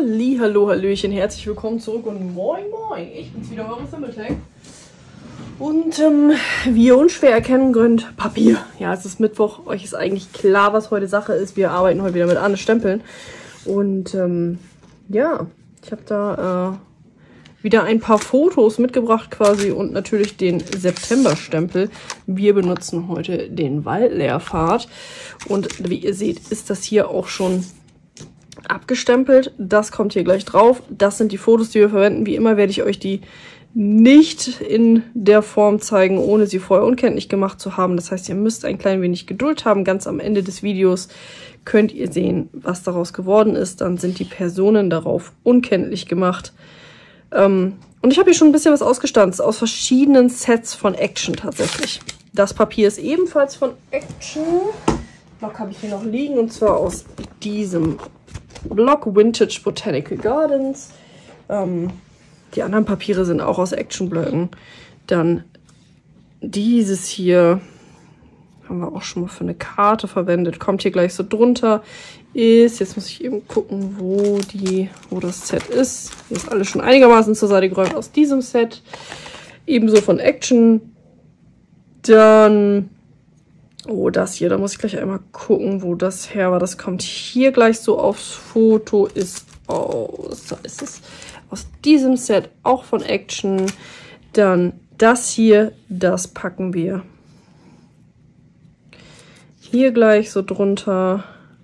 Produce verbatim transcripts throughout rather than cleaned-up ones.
Hallihallo, Hallöchen, herzlich willkommen zurück und moin moin, ich bin's wieder, eure Simmeltech. Und ähm, wie ihr unschwer erkennen könnt, Papier. Ja, es ist Mittwoch, euch ist eigentlich klar, was heute Sache ist. Wir arbeiten heute wieder mit Anne Stempeln. Und ähm, ja, ich habe da äh, wieder ein paar Fotos mitgebracht quasi und natürlich den September-Stempel. Wir benutzen heute den Waldlehrpfad. Und wie ihr seht, ist das hier auch schon abgestempelt. Das kommt hier gleich drauf. Das sind die Fotos, die wir verwenden. Wie immer werde ich euch die nicht in der Form zeigen, ohne sie vorher unkenntlich gemacht zu haben. Das heißt, ihr müsst ein klein wenig Geduld haben. Ganz am Ende des Videos könnt ihr sehen, was daraus geworden ist. Dann sind die Personen darauf unkenntlich gemacht. Ähm, und ich habe hier schon ein bisschen was ausgestanzt, aus verschiedenen Sets von Action tatsächlich. Das Papier ist ebenfalls von Action. Block habe ich hier noch liegen, und zwar aus diesem Block Vintage Botanical Gardens. Ähm, die anderen Papiere sind auch aus Action-Blöcken. Dann dieses hier haben wir auch schon mal für eine Karte verwendet. Kommt hier gleich so drunter. Ist, jetzt muss ich eben gucken, wo die, wo das Set ist. Hier ist alles schon einigermaßen zur Seite geräumt aus diesem Set. Ebenso von Action. Dann, oh, das hier, da muss ich gleich einmal gucken, wo das her war. Das kommt hier gleich so aufs Foto. Ist aus, da ist es, aus diesem Set, auch von Action. Dann das hier, das packen wir hier gleich so drunter.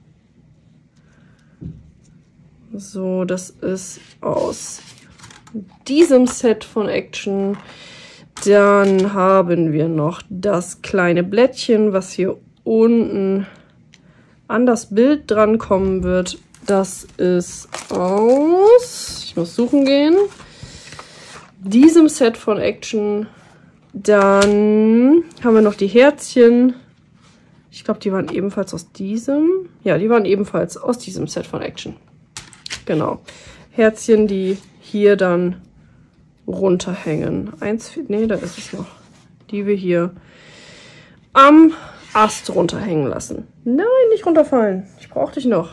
So, das ist aus diesem Set von Action. Dann haben wir noch das kleine Blättchen, was hier unten an das Bild dran kommen wird. Das ist aus, ich muss suchen gehen, diesem Set von Action. Dann haben wir noch die Herzchen. Ich glaube, die waren ebenfalls aus diesem. Ja, die waren ebenfalls aus diesem Set von Action. Genau. Herzchen, die hier dann runterhängen. Eins, nee, da ist es noch. Die wir hier am Ast runterhängen lassen. Nein, nicht runterfallen. Ich brauche dich noch.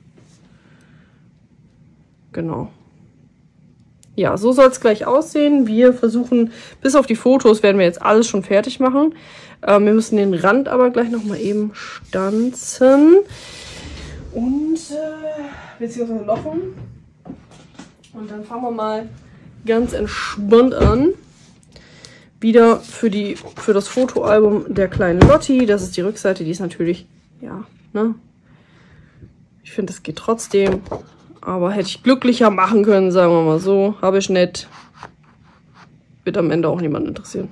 Genau. Ja, so soll es gleich aussehen. Wir versuchen, bis auf die Fotos werden wir jetzt alles schon fertig machen. Ähm, wir müssen den Rand aber gleich nochmal eben stanzen. Und, äh, beziehungsweise lochen. Und dann fangen wir mal ganz entspannt an. Wieder für, die, für das Fotoalbum der kleinen Lotti. Das ist die Rückseite, die ist natürlich, ja, ne? Ich finde, es geht trotzdem. Aber hätte ich glücklicher machen können, sagen wir mal so. Habe ich nicht. Wird am Ende auch niemand interessieren.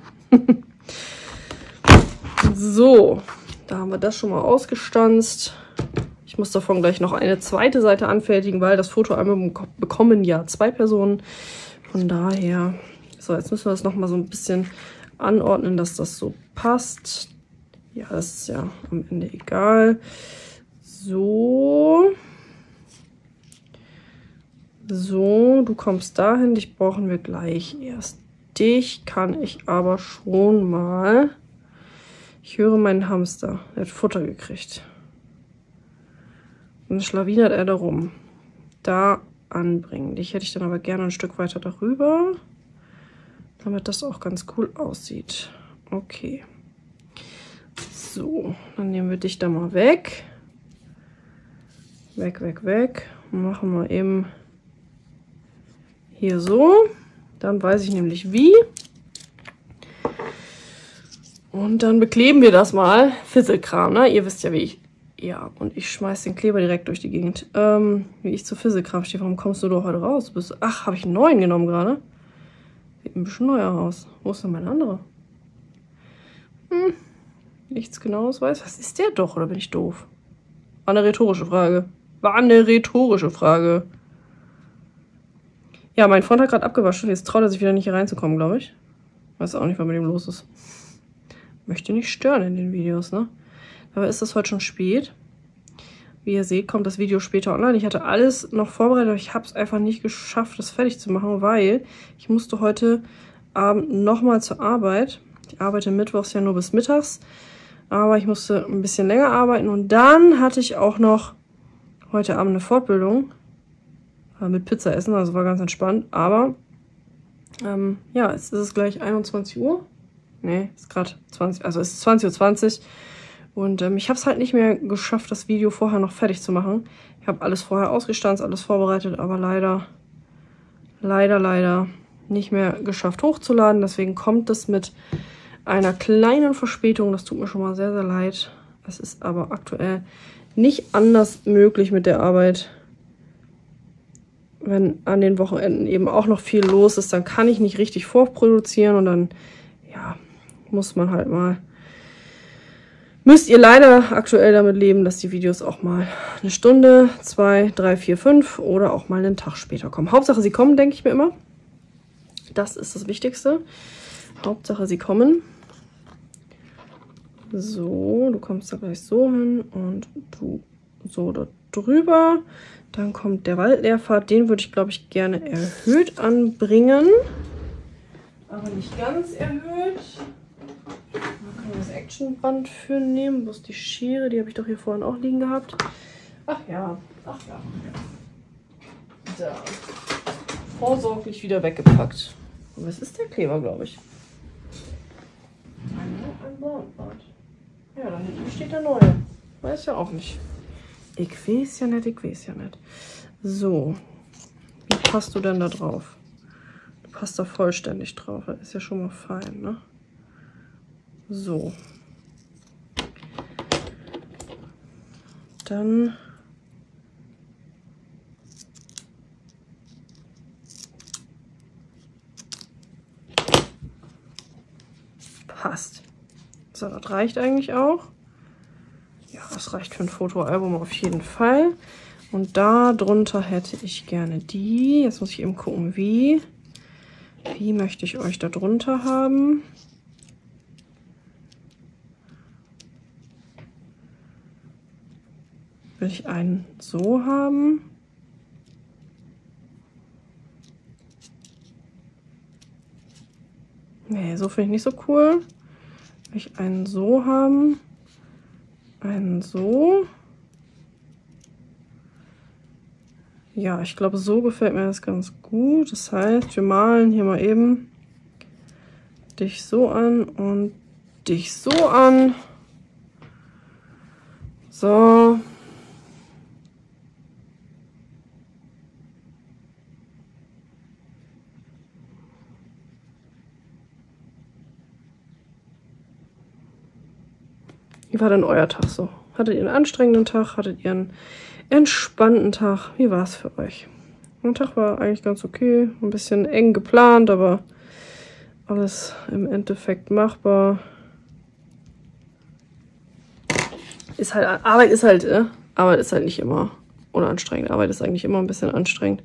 So, da haben wir das schon mal ausgestanzt. Ich muss davon gleich noch eine zweite Seite anfertigen, weil das Fotoalbum bekommen ja zwei Personen. Von daher, so, jetzt müssen wir das nochmal so ein bisschen anordnen, dass das so passt. Ja, das ist ja am Ende egal. So. So, du kommst dahin. Dich brauchen wir gleich erst. Dich kann ich aber schon mal... Ich höre meinen Hamster. Er hat Futter gekriegt. Und schlawinert er da rum. Da anbringen. Dich hätte ich dann aber gerne ein Stück weiter darüber, damit das auch ganz cool aussieht. Okay. So, dann nehmen wir dich da mal weg. Weg, weg, weg. Und machen wir eben hier so. Dann weiß ich nämlich wie. Und dann bekleben wir das mal. Fisselkram, ne? Ihr wisst ja, wie ich... Ja, und ich schmeiß den Kleber direkt durch die Gegend. Ähm, wie ich zu Fisselkram stehe. Warum kommst du doch heute raus? Bist du... Ach, habe ich einen neuen genommen gerade? Sieht ein bisschen neuer aus. Wo ist denn mein anderer? Hm, nichts Genaues weiß. Was ist der doch, oder bin ich doof? War eine rhetorische Frage. War eine rhetorische Frage. Ja, mein Freund hat gerade abgewaschen. Jetzt traut er sich wieder nicht hier reinzukommen, glaube ich. Weiß auch nicht, was mit ihm los ist. Möchte nicht stören in den Videos, ne? Aber ist das heute schon spät? Wie ihr seht, kommt das Video später online. Ich hatte alles noch vorbereitet, aber ich habe es einfach nicht geschafft, das fertig zu machen, weil ich musste heute Abend nochmal zur Arbeit. Ich arbeite mittwochs ja nur bis mittags, aber ich musste ein bisschen länger arbeiten. Und dann hatte ich auch noch heute Abend eine Fortbildung. äh, mit Pizza essen, also war ganz entspannt. Aber ähm, ja, jetzt ist es gleich einundzwanzig Uhr. Ne, ist gerade zwanzig, also es ist zwanzig Uhr zwanzig. Und ähm, ich habe es halt nicht mehr geschafft, das Video vorher noch fertig zu machen. Ich habe alles vorher ausgestanzt, alles vorbereitet, aber leider, leider, leider nicht mehr geschafft hochzuladen. Deswegen kommt es mit einer kleinen Verspätung. Das tut mir schon mal sehr, sehr leid. Es ist aber aktuell nicht anders möglich mit der Arbeit. Wenn an den Wochenenden eben auch noch viel los ist, dann kann ich nicht richtig vorproduzieren und dann, ja, muss man halt mal, müsst ihr leider aktuell damit leben, dass die Videos auch mal eine Stunde, zwei, drei, vier, fünf oder auch mal einen Tag später kommen. Hauptsache sie kommen, denke ich mir immer. Das ist das Wichtigste. Hauptsache sie kommen. So, du kommst da gleich so hin und du so da drüber. Dann kommt der Waldlehrpfad. Den würde ich, glaube ich, gerne erhöht anbringen. Aber nicht ganz erhöht. Da können wir das Actionband für nehmen. Wo ist die Schere? Die habe ich doch hier vorhin auch liegen gehabt. Ach ja, ach ja. Da. Vorsorglich wieder weggepackt. Und was ist der Kleber, glaube ich? Ein Blauenbad. Ja, da hinten steht der neue. Weiß ja auch nicht. Ich weiß ja nicht, ich weiß ja nicht. So. Wie passt du denn da drauf? Du passt da vollständig drauf. Das ist ja schon mal fein, ne? So. Dann passt. So, das reicht eigentlich auch. Ja, das reicht für ein Fotoalbum auf jeden Fall. Und da drunter hätte ich gerne die. Jetzt muss ich eben gucken, wie. Wie möchte ich euch da drunter haben? Will ich einen so haben? Nee, so finde ich nicht so cool. Will ich einen so haben? Einen so? Ja, ich glaube, so gefällt mir das ganz gut. Das heißt, wir malen hier mal eben dich so an und dich so an. So. Wie war denn euer Tag so? Hattet ihr einen anstrengenden Tag? Hattet ihr einen entspannten Tag? Wie war es für euch? Mein Tag war eigentlich ganz okay. Ein bisschen eng geplant, aber alles im Endeffekt machbar. Ist halt, Arbeit ist halt, äh, Arbeit ist halt nicht immer unanstrengend. Arbeit ist eigentlich immer ein bisschen anstrengend.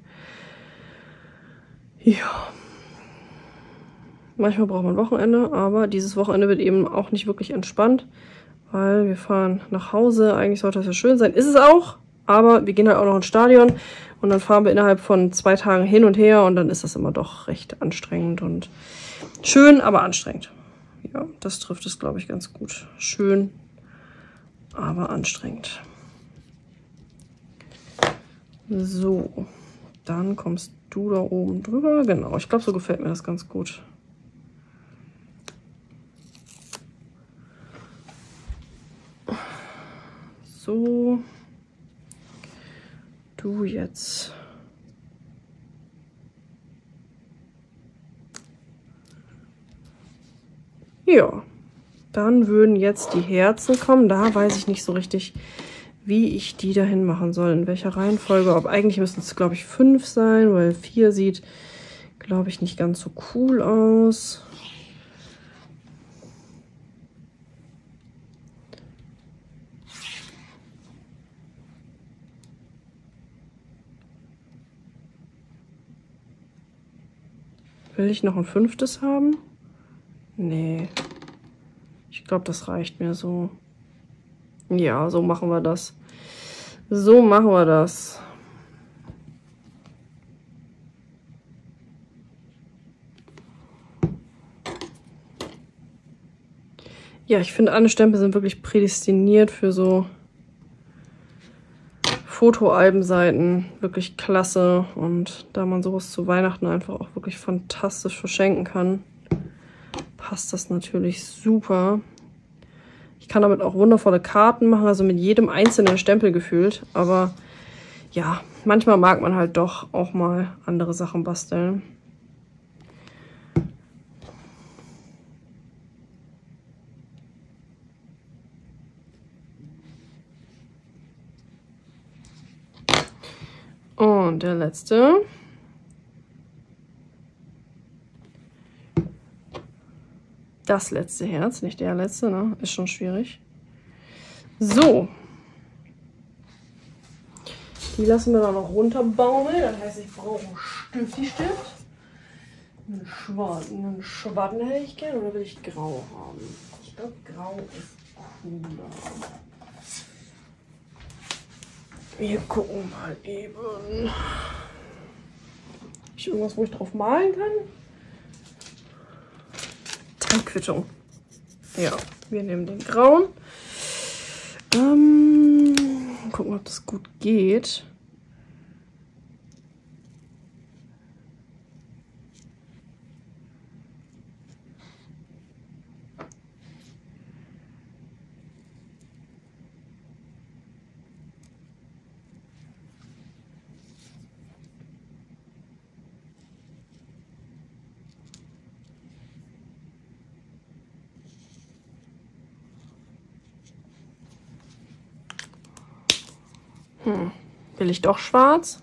Ja. Manchmal braucht man Wochenende, aber dieses Wochenende wird eben auch nicht wirklich entspannt. Weil wir fahren nach Hause. Eigentlich sollte das ja schön sein. Ist es auch. Aber wir gehen halt auch noch ins Stadion. Und dann fahren wir innerhalb von zwei Tagen hin und her. Und dann ist das immer doch recht anstrengend. Und schön, aber anstrengend. Ja, das trifft es, glaube ich, ganz gut. Schön, aber anstrengend. So. Dann kommst du da oben drüber. Genau, ich glaube, so gefällt mir das ganz gut. So, du jetzt. Ja, dann würden jetzt die Herzen kommen. Da weiß ich nicht so richtig, wie ich die dahin machen soll, in welcher Reihenfolge. Aber eigentlich müssten es, glaube ich, fünf sein, weil vier sieht, glaube ich, nicht ganz so cool aus. Will ich noch ein fünftes haben? Nee. Ich glaube, das reicht mir so. Ja, so machen wir das. So machen wir das. Ja, ich finde, alle Stempel sind wirklich prädestiniert für so Fotoalbenseiten wirklich klasse. Und da man sowas zu Weihnachten einfach auch wirklich fantastisch verschenken kann, passt das natürlich super. Ich kann damit auch wundervolle Karten machen, also mit jedem einzelnen Stempel gefühlt. Aber ja, manchmal mag man halt doch auch mal andere Sachen basteln. Und der letzte. Das letzte Herz, nicht der letzte, ne? Ist schon schwierig. So. Die lassen wir dann noch runterbaumeln. Das heißt, ich brauche einen Stifti-Stift. Einen schwarzen, einen schwarzen hätte ich gerne, oder will ich grau haben? Ich glaube, grau ist cooler. Wir gucken mal eben. Habe ich irgendwas, wo ich drauf malen kann? Teilquittung. Ja, wir nehmen den grauen. Ähm, gucken, ob das gut geht. Hm. Will ich doch schwarz?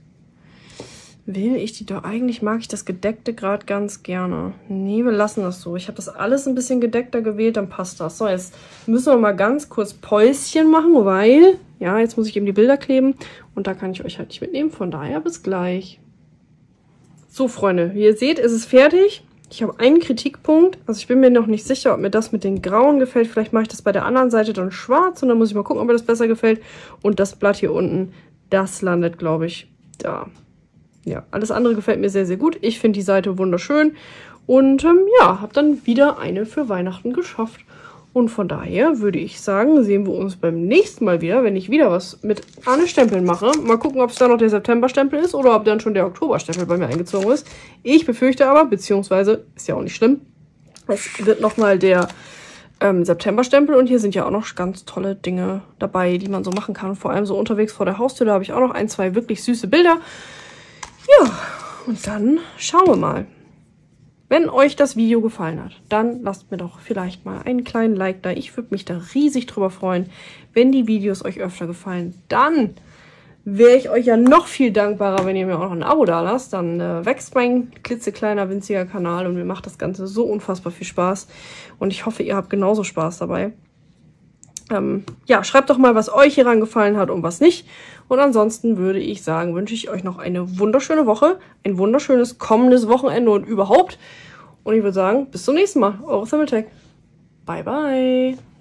Will ich die doch? Eigentlich mag ich das Gedeckte gerade ganz gerne. Nee, wir lassen das so. Ich habe das alles ein bisschen gedeckter gewählt, dann passt das. So, jetzt müssen wir mal ganz kurz Päuschen machen, weil, ja, jetzt muss ich eben die Bilder kleben und da kann ich euch halt nicht mitnehmen. Von daher bis gleich. So, Freunde, wie ihr seht, ist es fertig. Ich habe einen Kritikpunkt. Also ich bin mir noch nicht sicher, ob mir das mit den Grauen gefällt. Vielleicht mache ich das bei der anderen Seite dann schwarz und dann muss ich mal gucken, ob mir das besser gefällt. Und das Blatt hier unten, das landet, glaube ich, da. Ja, alles andere gefällt mir sehr, sehr gut. Ich finde die Seite wunderschön. Und ähm, ja, habe dann wieder eine für Weihnachten geschafft. Und von daher würde ich sagen, sehen wir uns beim nächsten Mal wieder, wenn ich wieder was mit Ahne-Stempeln mache. Mal gucken, ob es da noch der September-Stempel ist oder ob dann schon der Oktober-Stempel bei mir eingezogen ist. Ich befürchte aber, beziehungsweise, ist ja auch nicht schlimm, es wird nochmal der ähm, September-Stempel. Und hier sind ja auch noch ganz tolle Dinge dabei, die man so machen kann. Vor allem so unterwegs vor der Haustür, da habe ich auch noch ein, zwei wirklich süße Bilder. Ja, und dann schauen wir mal. Wenn euch das Video gefallen hat, dann lasst mir doch vielleicht mal einen kleinen Like da. Ich würde mich da riesig drüber freuen. Wenn die Videos euch öfter gefallen, dann wäre ich euch ja noch viel dankbarer, wenn ihr mir auch noch ein Abo da lasst. Dann äh, wächst mein klitzekleiner, winziger Kanal und mir macht das Ganze so unfassbar viel Spaß. Und ich hoffe, ihr habt genauso Spaß dabei. Ähm, ja, schreibt doch mal, was euch hieran gefallen hat und was nicht. Und ansonsten würde ich sagen, wünsche ich euch noch eine wunderschöne Woche, ein wunderschönes kommendes Wochenende und überhaupt. Und ich würde sagen, bis zum nächsten Mal. Eure Simultech. Bye, bye.